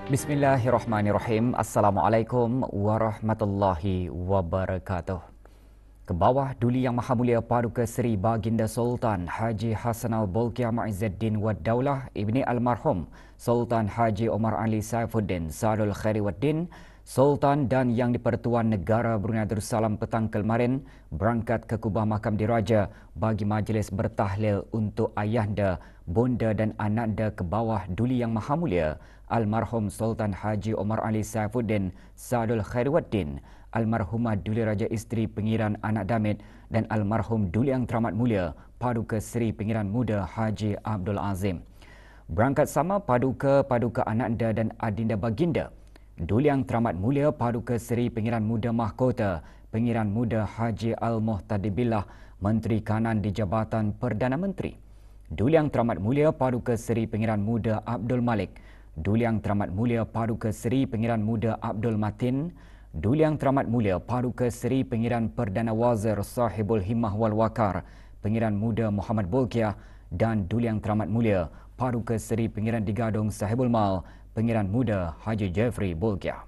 Bismillahirrahmanirrahim. Assalamualaikum warahmatullahi wabarakatuh. Ke bawah Duli Yang Maha Mulia Paduka Seri Baginda Sultan Haji Hassan Al-Bolkiah Muizzuddin Wad Daulah Ibni Almarhum Sultan Haji Omar Ali Saifuddin Sadul Khairi Waddin Sultan dan Yang di-Pertuan Negara Brunei Darussalam petang kemarin berangkat ke Kubah Makam Diraja bagi majlis bertahlil untuk ayahanda, bonda dan ananda ke bawah Duli Yang Maha Mulia Almarhum Sultan Haji Omar Ali Saifuddin Sadul Khairi Waddin, Almarhumah Duli Raja Isteri Pengiran Anak Damit dan Almarhum Duli Yang Teramat Mulia Paduka Seri Pengiran Muda Haji Abdul Azim. Berangkat sama Paduka Ananda dan Adinda Baginda Duli Yang Teramat Mulia Paduka Seri Pengiran Muda Mahkota Pengiran Muda Haji Al-Muhtadibillah Menteri Kanan di Jabatan Perdana Menteri. Duli Yang Teramat Mulia Paduka Seri Pengiran Muda Abdul Malik, Duli Yang Teramat Mulia Paduka Seri Pengiran Muda Abdul Matin, Duli Yang Teramat Mulia Paduka Seri Pengiran Perdana Wazir Sahibul Himmah wal Waqar Pengiran Muda Muhammad Bolkiah dan Duli Yang Teramat Mulia Paduka Seri Pengiran Digadung Sahibul Mal Pengiran Muda Haji Jeffrey Bolkiah.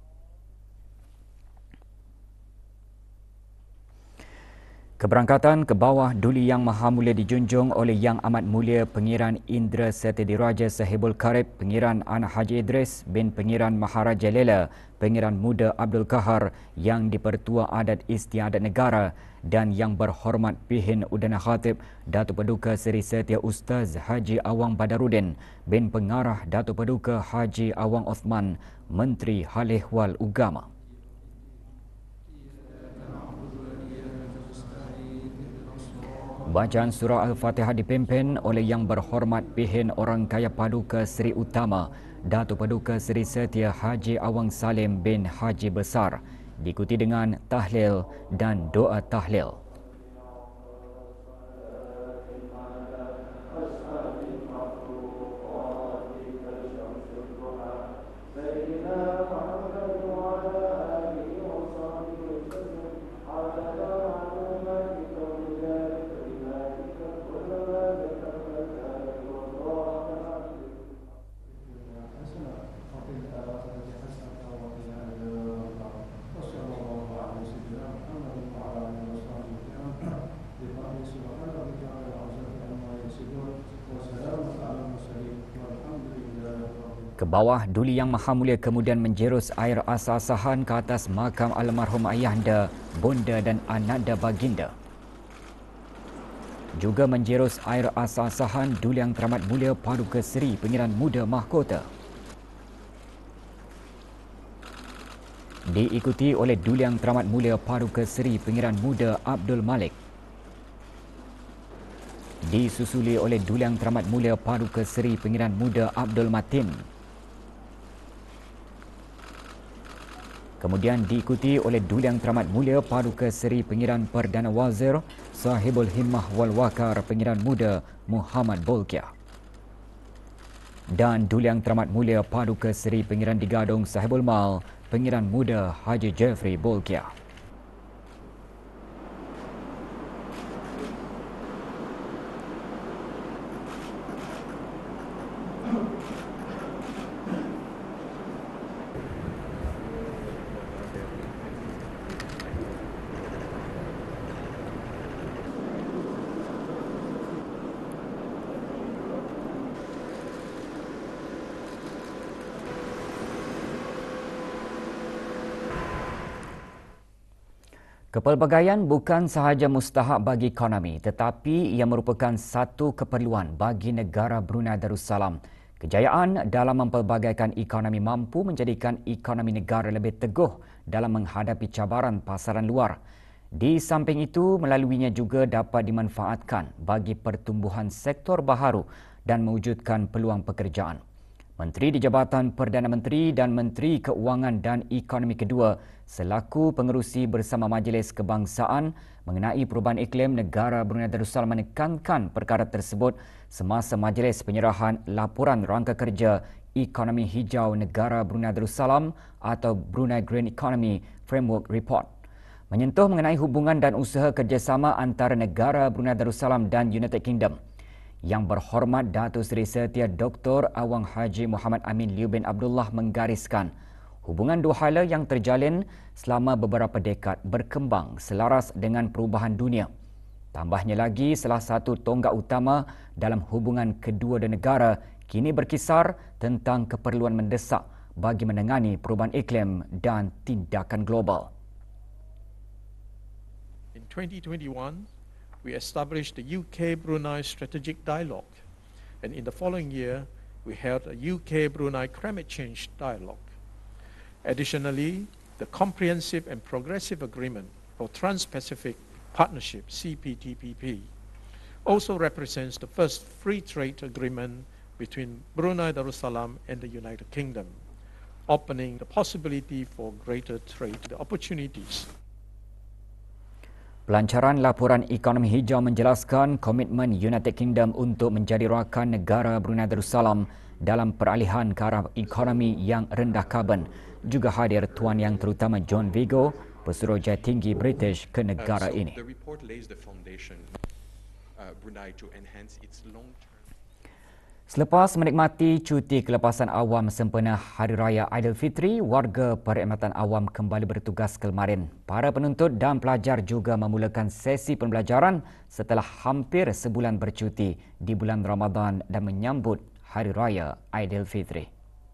Keberangkatan ke bawah Duli Yang Maha Mulia dijunjung oleh Yang Amat Mulia Pengiran Indra Seti Diraja Sahibul Karib Pengiran Anak Haji Idris bin Pengiran Maharaja Lela Pengiran Muda Abdul Kahar Yang di-Pertua Adat Istiadat Negara dan Yang Berhormat Pihin Udana Khatib Datuk Paduka Seri Setia Ustaz Haji Awang Badarudin bin Pengarah Datuk Paduka Haji Awang Osman Menteri Hal Ehwal Ugama. Bacaan surah Al-Fatihah dipimpin oleh Yang Berhormat Pihin Orang Kaya Paduka Seri Utama Datuk Paduka Seri Setia Haji Awang Salim bin Haji Besar, diikuti dengan tahlil dan doa tahlil. Ke bawah Duli Yang Maha Mulia kemudian menjerus air asas-asahan ke atas makam almarhum ayahanda, bonda dan ananda baginda. Juga menjerus air asas-asahan Duli Yang Teramat Mulia Paduka Seri Pengiran Muda Mahkota. Diikuti oleh Duli Yang Teramat Mulia Paduka Seri Pengiran Muda Abdul Malik. Disusuli oleh Duli Yang Teramat Mulia Paduka Seri Pengiran Muda Abdul Matin. Kemudian diikuti oleh Duli Yang Teramat Mulia Paduka Seri Pengiran Perdana Wazir Sahibul Himmah wal Waqar Pengiran Muda Muhammad Bolkiah. Dan Duli Yang Teramat Mulia Paduka Seri Pengiran Digadung Sahibul Mal Pengiran Muda Haji Jeffrey Bolkiah. Kepelbagaian bukan sahaja mustahak bagi ekonomi tetapi ia merupakan satu keperluan bagi negara Brunei Darussalam. Kejayaan dalam mempelbagaikan ekonomi mampu menjadikan ekonomi negara lebih teguh dalam menghadapi cabaran pasaran luar. Di samping itu, melaluinya juga dapat dimanfaatkan bagi pertumbuhan sektor baharu dan mewujudkan peluang pekerjaan. Menteri di Jabatan Perdana Menteri dan Menteri Keuangan dan Ekonomi kedua selaku pengerusi bersama Majlis Kebangsaan mengenai perubahan iklim negara Brunei Darussalam menekankan perkara tersebut semasa majlis penyerahan laporan rangka kerja Ekonomi Hijau Negara Brunei Darussalam atau Brunei Green Economy Framework Report, menyentuh mengenai hubungan dan usaha kerjasama antara negara Brunei Darussalam dan United Kingdom. Yang Berhormat Datuk Seri Setia Dr. Awang Haji Muhammad Amin Liu bin Abdullah menggariskan hubungan dua hala yang terjalin selama beberapa dekad berkembang selaras dengan perubahan dunia. Tambahnya lagi, salah satu tonggak utama dalam hubungan kedua negara kini berkisar tentang keperluan mendesak bagi menangani perubahan iklim dan tindakan global. In 2021, we established the UK-Brunei Strategic Dialogue, and in the following year, we held a UK-Brunei Climate Change Dialogue. Additionally, the Comprehensive and Progressive Agreement for Trans-Pacific Partnership, CPTPP, also represents the first free trade agreement between Brunei Darussalam and the United Kingdom, opening the possibility for greater trade opportunities. Pelancaran laporan ekonomi hijau menjelaskan komitmen United Kingdom untuk menjadi rakan negara Brunei Darussalam dalam peralihan ke arah ekonomi yang rendah karbon. Juga hadir Tuan Yang Terutama John Vigo, Pesuruhjaya Tinggi British ke negara ini. Selepas menikmati cuti kelepasan awam sempena Hari Raya Aidilfitri, warga perkhidmatan awam kembali bertugas kemarin. Para penuntut dan pelajar juga memulakan sesi pembelajaran setelah hampir sebulan bercuti di bulan Ramadan dan menyambut Hari Raya Aidilfitri.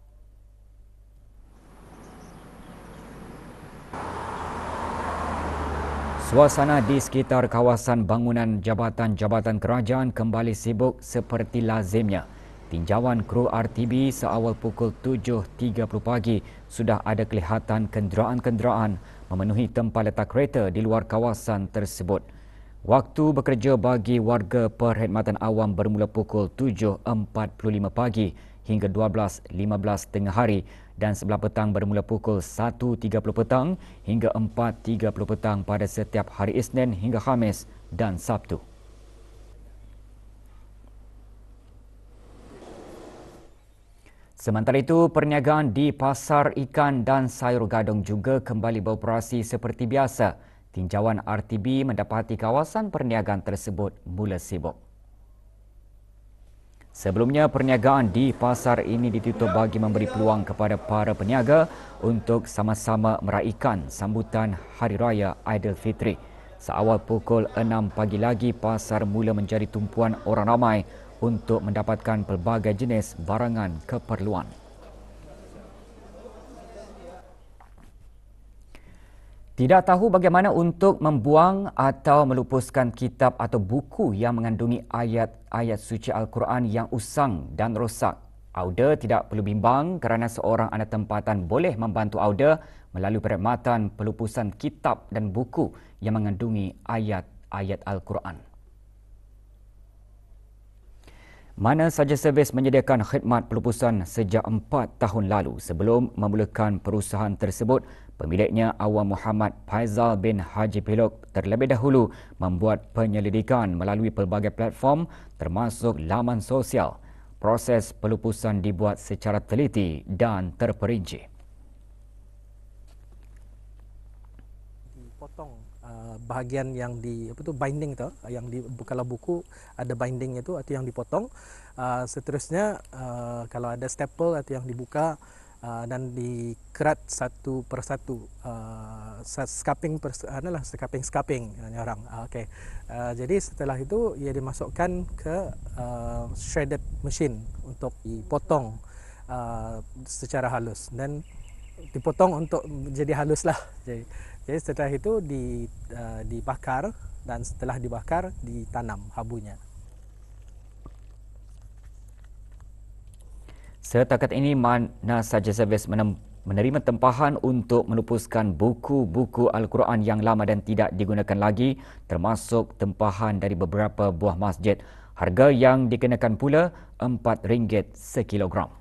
Suasana di sekitar kawasan bangunan jabatan-jabatan kerajaan kembali sibuk seperti lazimnya. Tinjauan kru RTB seawal pukul 7.30 pagi sudah ada kelihatan kenderaan-kenderaan memenuhi tempat letak kereta di luar kawasan tersebut. Waktu bekerja bagi warga perkhidmatan awam bermula pukul 7.45 pagi hingga 12.15 tengah hari dan sebelah petang bermula pukul 1.30 petang hingga 4.30 petang pada setiap hari Isnin hingga Khamis dan Sabtu. Sementara itu, perniagaan di pasar ikan dan sayur gadung juga kembali beroperasi seperti biasa. Tinjauan RTB mendapati kawasan perniagaan tersebut mula sibuk. Sebelumnya, perniagaan di pasar ini ditutup bagi memberi peluang kepada para peniaga untuk sama-sama meraihkan sambutan Hari Raya Aidilfitri. Seawal pukul 6 pagi lagi, pasar mula menjadi tumpuan orang ramai untuk mendapatkan pelbagai jenis barangan keperluan. Tidak tahu bagaimana untuk membuang atau melupuskan kitab atau buku yang mengandungi ayat-ayat suci Al-Quran yang usang dan rosak. Auda tidak perlu bimbang kerana seorang anak tempatan boleh membantu Auda melalui perkhidmatan pelupusan kitab dan buku yang mengandungi ayat-ayat Al-Quran. Mana saja servis menyediakan khidmat pelupusan sejak 4 tahun lalu. Sebelum memulakan perusahaan tersebut, pemiliknya Awang Muhammad Faizal bin Haji Pilok terlebih dahulu membuat penyelidikan melalui pelbagai platform termasuk laman sosial. Proses pelupusan dibuat secara teliti dan terperinci. Dipotong bahagian yang di binding tu, yang di kalau buku ada binding itu atau yang dipotong. Seterusnya kalau ada staple atau yang dibuka dan dikerat satu persatu, scaping orang. Okey. Jadi setelah itu ia dimasukkan ke shredded machine untuk dipotong secara halus dan dipotong untuk menjadi halus lah. Jadi setelah itu dibakar dan setelah dibakar ditanam habunya. Setakat ini mana saja servis menerima tempahan untuk melupuskan buku-buku Al-Quran yang lama dan tidak digunakan lagi, termasuk tempahan dari beberapa buah masjid. Harga yang dikenakan pula RM4 sekilogram.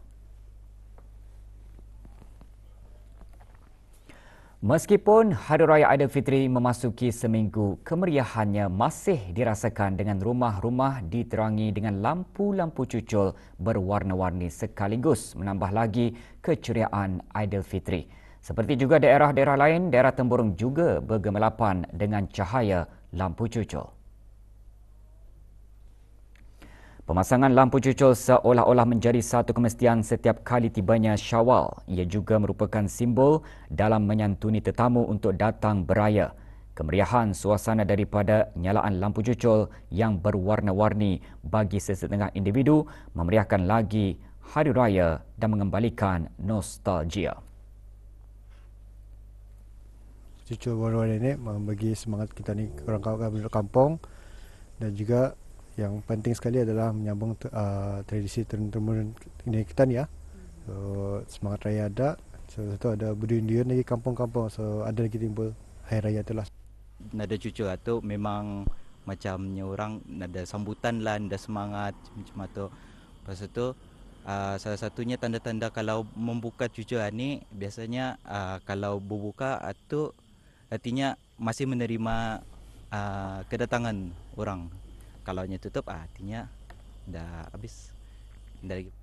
Meskipun Hari Raya Aidilfitri memasuki seminggu, kemeriahannya masih dirasakan dengan rumah-rumah diterangi dengan lampu-lampu cucul berwarna-warni sekaligus menambah lagi keceriaan Aidilfitri. Seperti juga daerah-daerah lain, daerah tempurung juga bergemilapan dengan cahaya lampu cucul. Pemasangan lampu cucul seolah-olah menjadi satu kemestian setiap kali tibanya Syawal. Ia juga merupakan simbol dalam menyantuni tetamu untuk datang beraya. Kemeriahan suasana daripada nyalaan lampu cucul yang berwarna-warni bagi sesetengah individu memeriahkan lagi Hari Raya dan mengembalikan nostalgia. Cucul warna-warni ini membagi semangat kita ni orang kampung, dan juga yang penting sekali adalah menyambung tradisi turun-temurun ini kita ni ya. So, semangat raya ada, so itu ada berduyun-duyun lagi kampung-kampung, so ada lagi timbul hari raya itulah. Nada cucul tu memang macamnya orang nada sambutan lah, nada semangat macam tu. Lepas tu salah satunya tanda-tanda kalau membuka cucul ni biasanya kalau berbuka tu artinya masih menerima kedatangan orang. Kalau nya tutup artinya dah habis. Dah lagi.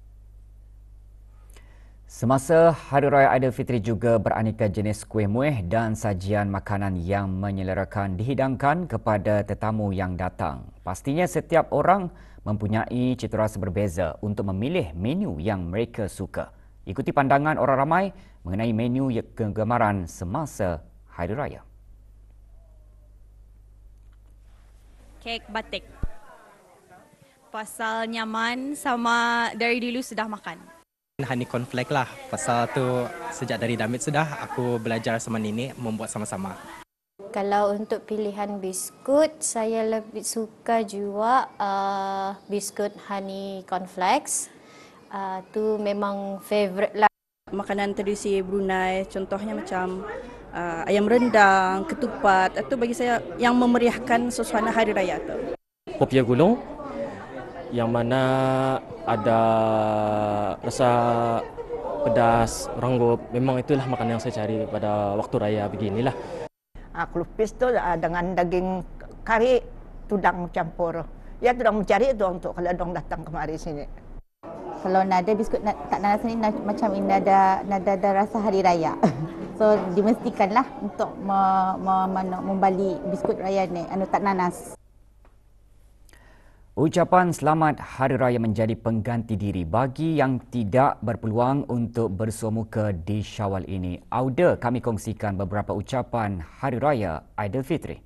Semasa Hari Raya Aidilfitri juga beraneka jenis kuih muih dan sajian makanan yang menyelerakan dihidangkan kepada tetamu yang datang. Pastinya setiap orang mempunyai citarasa berbeza untuk memilih menu yang mereka suka. Ikuti pandangan orang ramai mengenai menu kegemaran semasa Hari Raya. Kek batik. Pasal nyaman sama dari dulu sudah makan. Honey cornflake lah. Pasal tu sejak dari damit sudah aku belajar sama nenek membuat sama-sama. Kalau untuk pilihan biskut, saya lebih suka juga biskut honey cornflakes. Tu memang favourite lah. Makanan tradisi Brunei contohnya macam ayam rendang, ketupat, itu bagi saya yang memeriahkan suasana hari raya tu. Popia gulung yang mana ada rasa pedas, ranggup. Memang itulah makanan yang saya cari pada waktu raya beginilah. Kelupis tu dengan daging kari, tudang campur. Ya tudang mencari itu untuk kalau dong datang kemari sini. Kalau nada biskut tak nanas ni macam ini nada rasa hari raya. So dimestikanlah untuk membali biskut raya ni tak nanas. Ucapan selamat Hari Raya menjadi pengganti diri bagi yang tidak berpeluang untuk bersua muka di Syawal ini. Auda kami kongsikan beberapa ucapan Hari Raya Aidilfitri.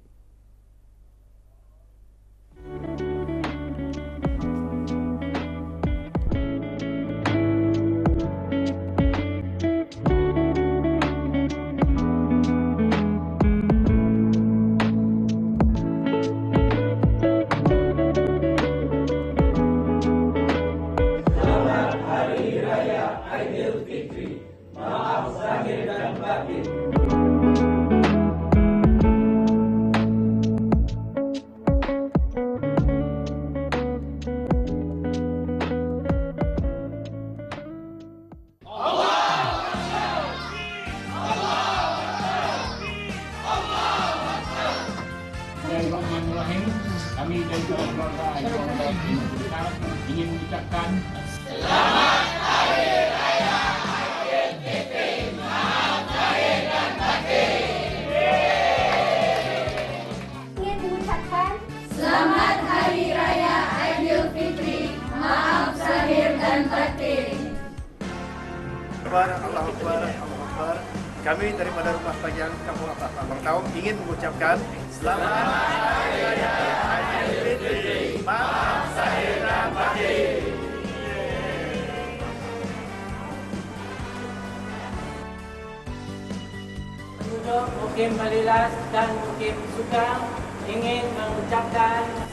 Bismillahirrahmanirrahim. Kami dari keluarga ingin mengucapkan Selamat Hari Raya Aidilfitri. Maaf lahir dan batin. Ingin mengucapkan Selamat Hari Raya Aidilfitri. Maaf lahir dan batin. Allah Akbar. Kami daripada Rumah Bagian Kampung Atas Abang Taum ingin mengucapkan Selamat Hari Raya Aidilfitri. Maaf lahir dan batin. Penduduk Mukim Malilas dan Mukim Sukang ingin mengucapkan